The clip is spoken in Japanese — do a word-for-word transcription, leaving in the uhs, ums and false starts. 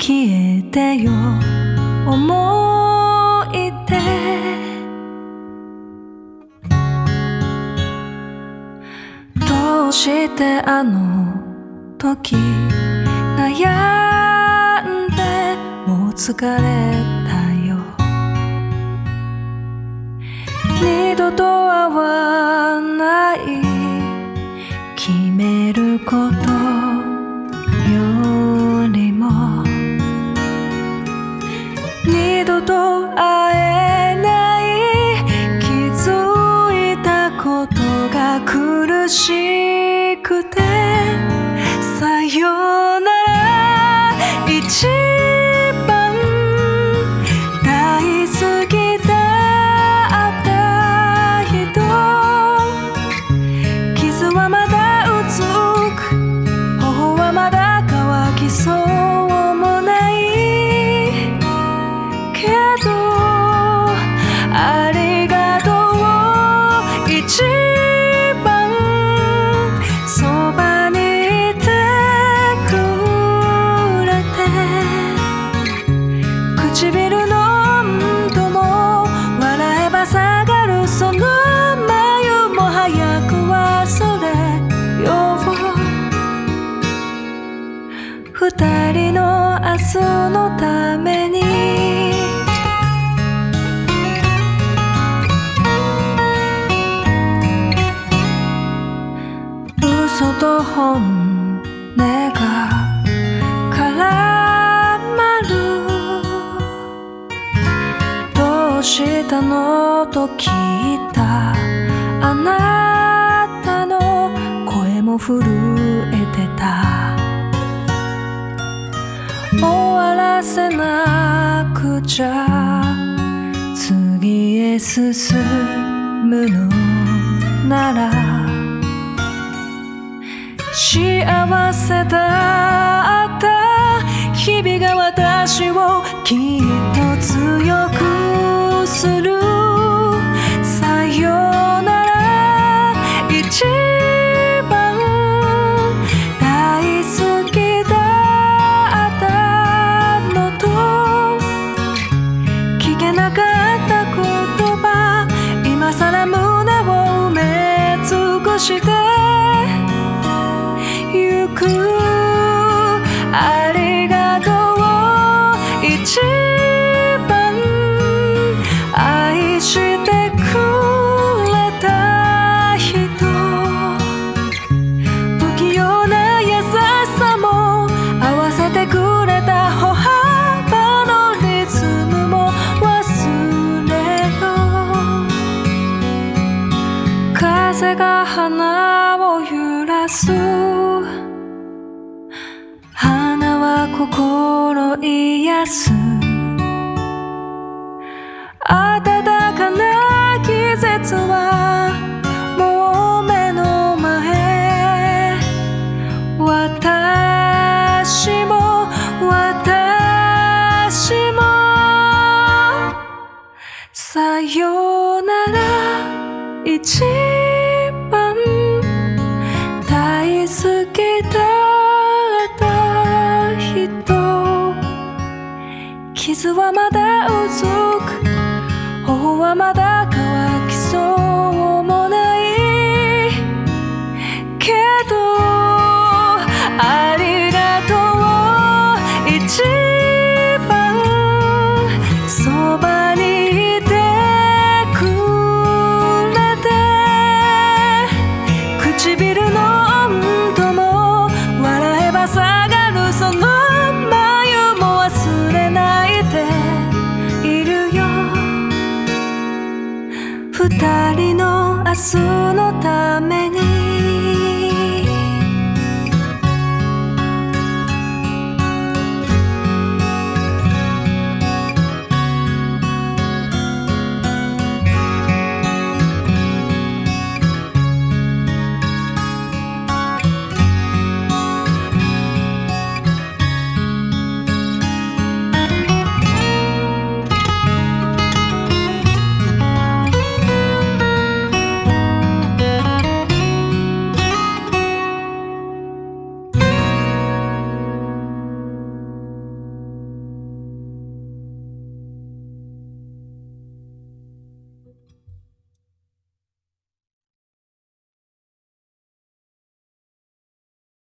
消えてよ思い出。どうしてあの時悩んでもう疲れたよ。二度と会わない決めることよりも二度と会えない気づいたことが苦しくてさよなら一番大好きだった人傷はまだうつく頬はまだ乾きそうもないけどありがとう一番そばにいてくれて唇の温度も笑えば下がるその眉も早く忘れよう二人の明日のために嘘と本音が絡まるどうしたのと聞いたあなたの声も震えてた終わらせなくちゃ次へ進むのなら幸せだった日々が私をきっと強くするさよなら一番大好きだったのと聞けなかった言葉今さら胸を埋め尽くしてゆくありがとう一番愛してくれた人不器用な優しさも合わせてくれた歩幅のリズムも忘れよ風が花を揺らす花は心癒す暖かな季節はもう目の前私も私もさよなら一番大好きだった人傷はまだうずく頬はまだ